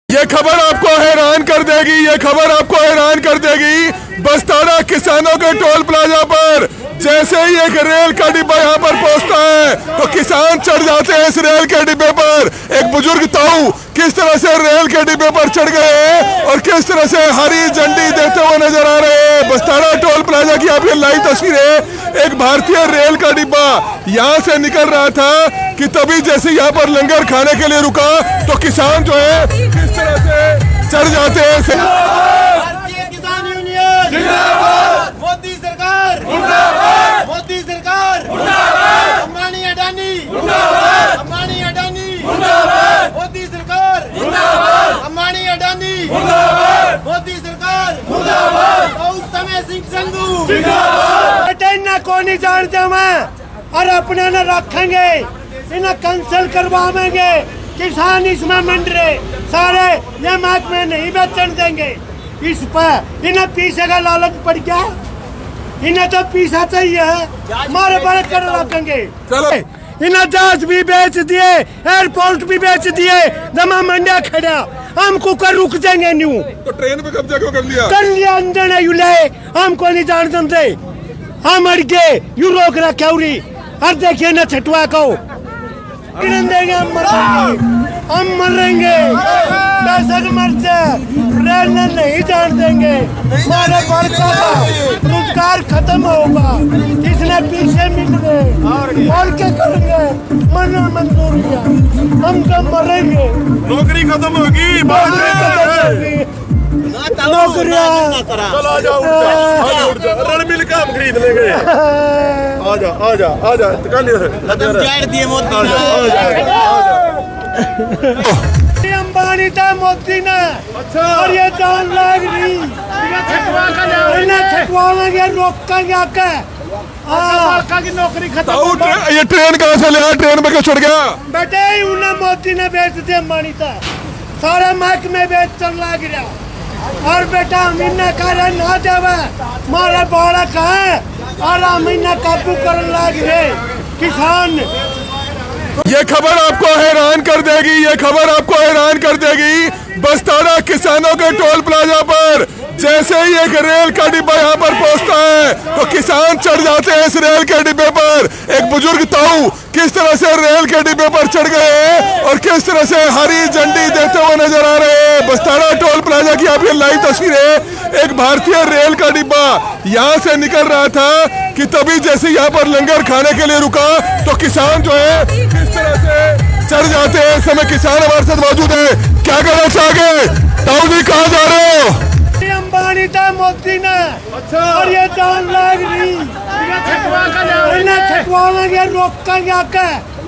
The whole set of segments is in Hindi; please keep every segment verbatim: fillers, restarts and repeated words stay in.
ये खबर आपको हैरान कर देगी, ये खबर आपको हैरान कर देगी। बस्ताना किसानों के टोल प्लाजा पर जैसे ही एक रेल का डिब्बा यहाँ पर पहुँचता है तो किसान चढ़ जाते हैं इस रेल के डिब्बे पर। एक बुजुर्ग ताऊ किस तरह से रेल के डिब्बे पर चढ़ गए हैं और किस तरह से हरी झंडी देते हुए नजर आ रहे हैं। बस्ताना टोल प्लाजा की आप ये लाइव तस्वीर है। एक भारतीय रेल का डिब्बा यहाँ से निकल रहा था कि तभी जैसे यहाँ पर लंगर खाने के लिए रुका तो किसान जो है किस तरह से चढ़ जाते हैं। भारतीय किसान यूनियन जिंदाबाद, मोदी सरकार जिंदाबाद, मोदी सरकार जिंदाबाद, अंबानी अडानी जिंदाबाद, अंबानी अडानी जिंदाबाद, मोदी सरकार जिंदाबाद, अंबानी अडानी जिंदाबाद, मोदी सरकार जिंदाबाद, गौतम सिंह संधू जिंदाबाद। इतना को नहीं जानते मैं और अपने न रखेंगे, इन्हें कैंसिल करवाएंगे। किसान इसमें मंड रहे सारे ये महकमे नहीं बेचन देंगे। इस पर इन्हें पीछे का लालच पड़ गया, इन्हें तो पीछा चाहिए, मारे बड़े कर रखेंगे। इन्हें जहाज भी बेच दिए, एयरपोर्ट भी बेच दिए, जमा मंडिया खड़ा, हम कुकर रुक जाएंगे न्यू। तो ट्रेन पे कब्जा क्यों कर लिया? कर लिया अंदर यू ले, हमको नहीं जान दे, हम अड़ गए यू रोक रखे उरी। और देखिए न छठवा को देंगे, हम मरेंगे, हम मरेंगे, बेशक मर जाए, रेल नहीं जान देंगे। हमारे वर्कर का रोजगार खत्म होगा, इसने पीछे मिल गए और क्या करेंगे? मरना मंजूर किया, हम तो मरेंगे, नौकरी खत्म होगी, नौकरियाँ चला जाओ, रण मिल के हम खरीद लेंगे। आजा आजा आजा दिए मोदी अंबानी था मोदी ने। अच्छा। और ये जान लाग रही छटवाएंगे, रोकेंगे आके की नौकरी खत्म। ये ट्रेन कहाँ से लिया? ट्रेन पे क्यों चढ़ गया? बेटे उन्हें मोदी ने बेच दिया, अंबानी था सारे महकमे बेच चल लाग रहा। और बेटा हम इन्हें करे ना देवे, मारे बड़ा कहे और हम इन्हें काबू कर लाग रहे किसान। ये खबर आपको हैरान कर देगी, ये खबर आपको हैरान कर देगी। बस्ताना किसानों के टोल प्लाजा पर जैसे ही एक रेल का डिब्बा यहाँ पर पहुँचता है तो किसान चढ़ जाते हैं इस रेल के डिब्बे पर। एक बुजुर्ग ताऊ किस तरह से रेल के डिब्बे पर चढ़ गए हैं और किस तरह से हरी झंडी देते हुए नजर आ रहे हैं। बस्ताना टोल प्लाजा की आप ये लाइव तस्वीर है। एक भारतीय रेल का डिब्बा यहाँ से निकल रहा था कि तभी जैसे यहाँ पर लंगर खाने के लिए रुका तो किसान जो है किस तरह से चढ़ जाते हैं। इस समय किसान हमारे साथ मौजूद है, क्या करना चाहोगे? ताऊ जी कहाँ जा रहे हो? अंबानी था मोदी ने। अच्छा। और ये जान लाग रही इन्हें छटवाएंगे, रोकेंगे आके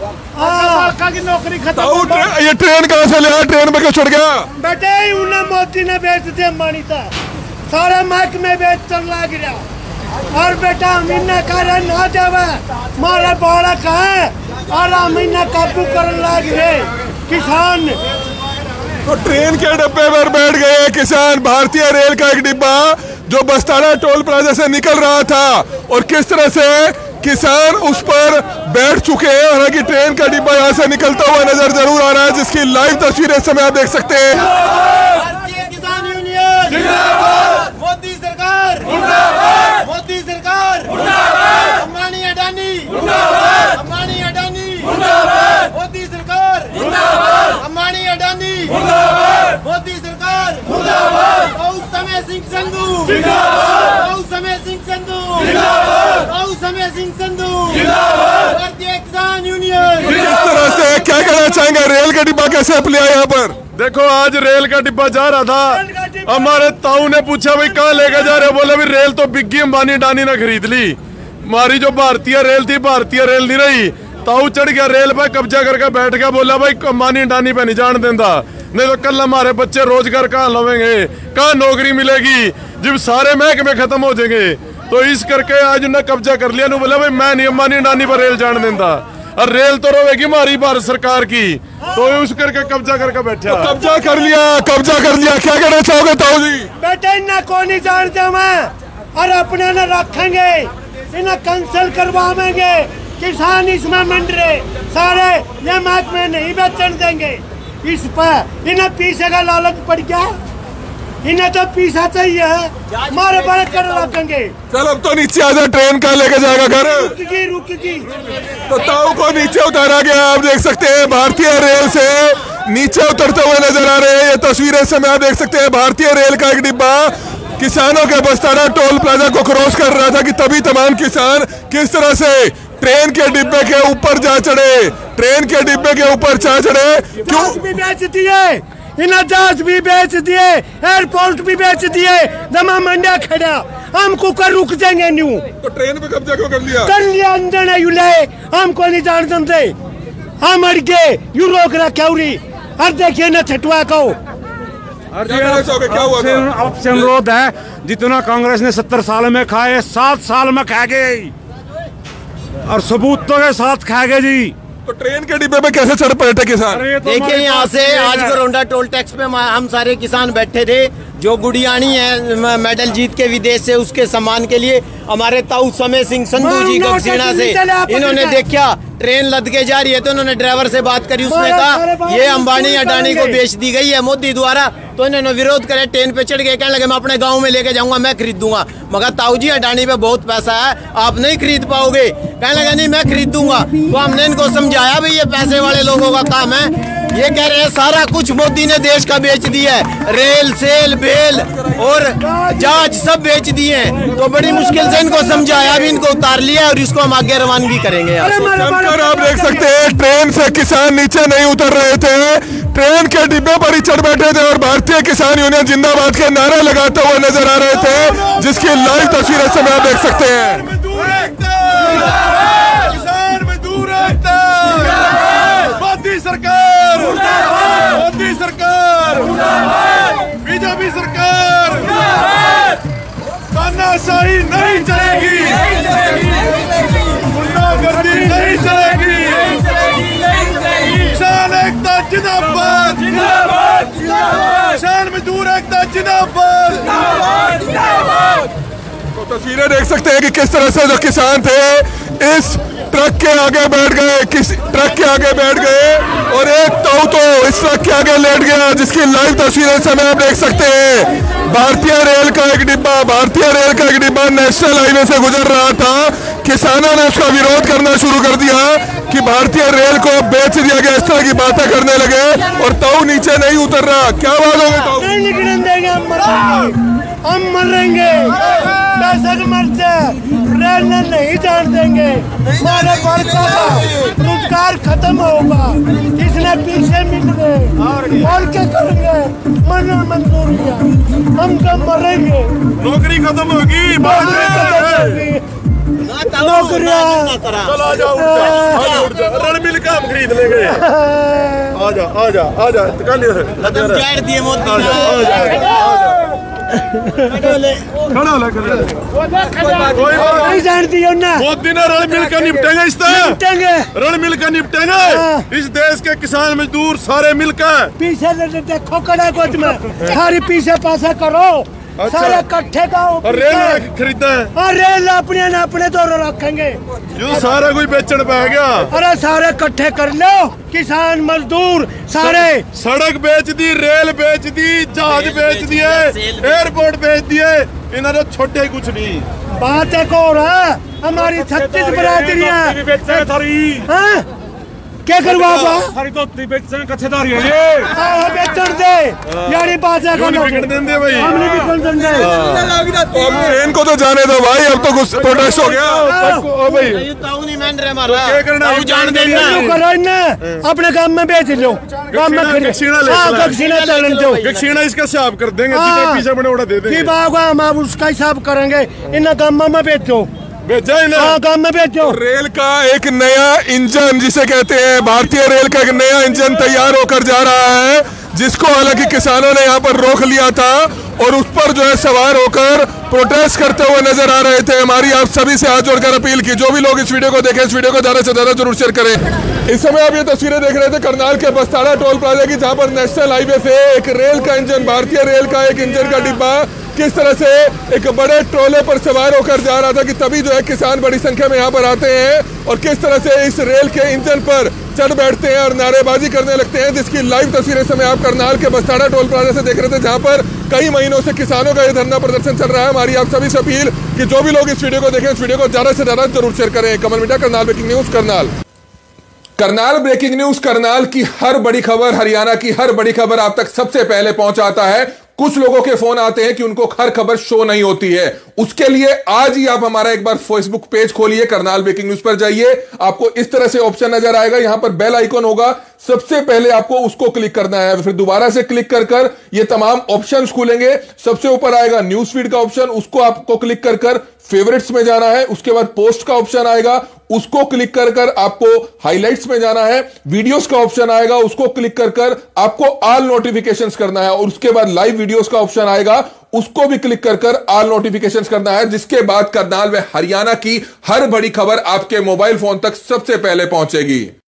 की नौकरी खत्म। ये ट्रेन कहाँ से लिया? ट्रेन पे क्यों चढ़ गया? बेटे उन्हें मोदी ने बेच दिया, अंबानी था सारे महकमे बेच चल लाग रहा। और बेटा हम इन्हें करे ना देवे, मारे बड़ा कहे और हम इन्हें काबू कर लाग रहे किसान। तो ट्रेन के डिब्बे पर बैठ गए किसान। भारतीय रेल का एक डिब्बा जो बस्ताना टोल प्लाजा से निकल रहा था और किस तरह से किसान उस पर बैठ चुके हैं। हालांकि ट्रेन का डिब्बा यहाँ से निकलता हुआ नजर जरूर आ रहा है, जिसकी लाइव तस्वीर इस समय आप देख सकते हैं। भारतीय किसान यूनियन जिंदाबाद, मोदी सरकार जिंदाबाद, मोदी सरकार जिंदाबाद, अंबानी अडानी जिंदाबाद, अंबानी अडानी जिंदाबाद, मोदी सरकार जिंदाबाद, अंबानी अडानी जिंदाबाद, मोदी सरकार जिंदाबाद, गौतम सिंह संधू जिंदाबाद, गौतम सिंह संधू जिंदाबाद, गौतम सिंह संधू जिंदाबाद, भारतीय किसान यूनियन। किस तरह से क्या कहना चाहेंगे? रेल का डिब्बा कैसे अपने यहाँ पर? देखो आज रेल का डिब्बा जा रहा था, हमारे ताऊ ने पूछा भाई कहाँ लेके जा रहे हो? बोले भाई रेल तो बिग्गी अंबानी डानी ने खरीद ली, हमारी जो भारतीय रेल थी भारतीय रेल नहीं रही। ताऊ चढ़ गया रेल पे, कब्जा करके बैठ गया, बोला भाई अंबानी डानी पे नहीं जान देता, नहीं तो कल हमारे बच्चे रोजगार कहाँ लवेंगे, कहाँ नौकरी मिलेगी जब सारे महकमे खत्म हो जाएंगे। तो इस करके आज उन्हें कब्जा कर लिया। बोला भाई मैं नहीं अंबानी डानी पर रेल जान देता, और रेल तो रोएगी हमारी भारत सरकार की, तो उस करके कब्जा करके बैठा। तो कब्जा कर लिया, कब्जा कर लिया, क्या कहना चाहोगे ताऊ जी? बेटे इन्हें को नहीं जानते मैं और अपने न रखेंगे, इन्हें कैंसिल करवाएंगे। किसान इसमें मंड रहे सारे ये महकमे नहीं बेचन देंगे। इस पर इन्हें पीछे का लालच पड़ गया, इन्हें तो पीछा चाहिए, मारे बड़े कर रखेंगे। चल अब तो नीचे आजा, ट्रेन कहाँ लेके जाएगा घर? रुकेगी रुकेगी। तो ताऊ को नीचे उतारा गया। आप देख सकते हैं भारतीय रेल से नीचे उतरते हुए नजर आ रहे हैं। ये तस्वीरें समय आप देख सकते हैं, भारतीय रेल का एक डिब्बा किसानों के बस्तारा टोल प्लाजा को क्रॉस कर रहा था कि तभी तमाम किसान किस तरह से ट्रेन के डिब्बे के ऊपर जा चढ़े, ट्रेन के डिब्बे के ऊपर जा चढ़े। क्यों भी बेच दिए, इन्हें जहाज भी बेच दिए, एयरपोर्ट भी बेच दिए, जमा मंडिया खड़ा, हम कुकर रुक जाएंगे न्यू। तो ट्रेन पे कब्जा क्यों कर लिया? कर लिया अंदर ने यूले, हमको नहीं जान देते, हम अड़ के यू रोक रखा उरी। और देखिए ना छटवा को क्या हुआ? ऑप्शन रोड है, जितना कांग्रेस ने सत्तर साल में खाए सात साल में खा गए और सबूतों के साथ खा गए जी। तो ट्रेन के डिब्बे पे कैसे चढ़ पड़े किसान? देखिए यहाँ से आज गोरोंडा टोल टैक्स पे हम सारे किसान बैठे थे, जो गुड़ियानी है मेडल जीत के विदेश से, उसके सम्मान के लिए हमारे ताऊ समय सिंह संधू जी गगसीना से इन्होंने देखा ट्रेन लद के जा रही है, तो उन्होंने ड्राइवर से बात करी, उसने कहा ये अंबानी अडानी को बेच दी गई है मोदी द्वारा। तो इन्होंने विरोध करे, ट्रेन पे चढ़ गए, कहने लगे मैं अपने गांव में लेके जाऊंगा, मैं खरीदूंगा। मगर ताऊ जी अडानी पे बहुत पैसा है, आप नहीं खरीद पाओगे। कहने लगे नहीं मैं खरीदूंगा। तो हमने इनको समझाया भाई ये पैसे वाले लोगों का काम है। ये कह रहे हैं सारा कुछ मोदी ने देश का बेच दिया है, रेल सेल बेल और जहाज सब बेच दिए हैं। तो बड़ी मुश्किल से इनको समझाया भी, इनको उतार लिया और इसको हम आगे रवानगी करेंगे। जमकर आप देख सकते हैं ट्रेन से किसान नीचे नहीं उतर रहे थे, ट्रेन के डिब्बे पर ही चढ़ बैठे थे और भारतीय किसान यूनियन जिंदाबाद के नारे लगाते हुए नजर आ रहे थे, जिसकी लाइव तस्वीरें समय आप देख सकते हैं। मोदी सरकार, मोदी सरकार, बीजेपी सरकार, तानाशाही नहीं चलेगी, गुंडागर्दी नहीं चलेगी, किसान एकता जिंदाबाद, किसान मजदूर एकता जिंदाबाद। तो तस्वीरें देख सकते हैं कि किस तरह से जो किसान थे इस ट्रक के आगे बैठ गए, किस ट्रक के आगे बैठ गए और एक ताऊ तो इस ट्रक के आगे लेट गया, जिसकी लाइव तस्वीरें समय आप देख सकते हैं। भारतीय रेल का एक डिब्बा भारतीय रेल का एक डिब्बा नेशनल हाईवे से गुजर रहा था। किसानों ने उसका विरोध करना शुरू कर दिया कि भारतीय रेल को बेच दिया गया, इस तरह की बातें करने लगे और ताऊ नीचे नहीं उतर रहा। क्या बात होगी ताऊ? हम मरेंगे, दशक मरते रेल नहीं जान देंगे, हमारे बड़का रोजगार खत्म होगा, इसने पीछे मिल गए और क्या करेंगे? मन मंजूर किया, हम तो मरेंगे, नौकरी खत्म होगी, नौकरियाँ चला जाओ, रण मिल का हम खरीद लेंगे। आजा आजा आजा दिए नहीं जानती हो ना, मोदी ने रण मिल कर निपटेंगे, इस तरह रण मिल कर निपटेंगे इस देश के किसान मजदूर सारे मिलकर। पीछे देखो कड़ा गोद में सारी पीछे पासा करो, अच्छा। सारे इकट्ठे का और रेल खरीदा है और रेल अपने न अपने तो रखेंगे, जो सारा कोई बेचन पै गया। अरे सारे इकट्ठे कर लो, किसान मजदूर सारे। सड़क बेच दी, रेल बेच दी, जहाज बेच दिए, एयरपोर्ट बेच दिए, इन्होंने छोटे कुछ नहीं। बात एक और है, हमारी छत्तीस बरादरियां क्या करवाओगा? हरी तो बेचने कच्चेदारी है ये। हाँ बेचन दे, यारी बात है क्यों नहीं बिकन देंगे भाई? हम नहीं बिकन देंगे। अब ट्रेन को तो जाने दो भाई, अब तो कुछ प्रोटेस्ट हो गया। ओ भाई ताऊ नहीं मान रहे हमारा, क्या करना है? जान देना करो ना, अपने काम में बेच लो, काम में खरीद। हाँ गक्सीना चलन दो, गक्सीना इसका हिसाब कर देंगे, जितना पीछे बने उड़ा दे देंगे। हम आप उसका हिसाब करेंगे, इन काम में बेचो, हाँ काम में बेचो। रेल का एक नया इंजन जिसे कहते हैं, भारतीय रेल का एक नया इंजन तैयार होकर जा रहा है, जिसको हालांकि किसानों ने यहाँ पर रोक लिया था और उस पर जो है सवार होकर प्रोटेस्ट करते हुए नजर आ रहे थे। हमारी आप सभी से हाथ जोड़कर अपील की, जो भी लोग इस वीडियो को देखें, इस वीडियो को ज्यादा से ज्यादा जरूर शेयर करें। इस समय आप ये तस्वीरें देख रहे थे करनाल के बस्तारा टोल प्लाजा की, जहाँ पर नेशनल हाईवे से एक रेल का इंजन, भारतीय रेल का एक इंजन का डिब्बा किस तरह से एक बड़े ट्रोले पर सवार होकर जा रहा था कि तभी जो है किसान बड़ी संख्या में यहाँ पर आते हैं और किस तरह से इस रेल के इंजन पर चढ़ बैठते हैं और नारेबाजी करने लगते हैं, जिसकी लाइव तस्वीरें समय आप करनाल के बस्ताड़ा टोल प्लाजा से देख रहे थे, जहां पर कई महीनों से किसानों का ये धरना प्रदर्शन चल रहा है। हमारी आप सभी से अपील कि जो भी लोग इस वीडियो को देखें, इस वीडियो को ज्यादा से ज्यादा जरूर शेयर करें। Kamal media, Karnal breaking news Karnal. Karnal breaking news Karnal की हर बड़ी खबर, हरियाणा की हर बड़ी खबर आप तक सबसे पहले पहुंचाता है। कुछ लोगों के फोन आते हैं कि उनको हर खबर शो नहीं होती है, उसके लिए आज ही आप हमारा एक बार फेसबुक पेज खोलिए, करनाल ब्रेकिंग न्यूज पर जाइए, आपको इस तरह से ऑप्शन नजर आएगा, यहां पर बेल आइकन होगा, सबसे पहले आपको उसको क्लिक करना है, फिर दोबारा से क्लिक कर कर ये तमाम ऑप्शंस खुलेंगे। सबसे ऊपर आएगा न्यूज फीड का ऑप्शन, उसको आपको क्लिक कर कर फेवरेट्स में जाना है। उसके बाद पोस्ट का ऑप्शन आएगा, उसको क्लिक कर कर आपको हाइलाइट्स में जाना है। वीडियोस का ऑप्शन आएगा, उसको क्लिक कर कर आपको ऑल नोटिफिकेशंस करना है और उसके बाद लाइव वीडियोस का ऑप्शन आएगा, उसको भी क्लिक कर कर ऑल नोटिफिकेशंस करना है, जिसके बाद करनाल व हरियाणा की हर बड़ी खबर आपके मोबाइल फोन तक सबसे पहले पहुंचेगी।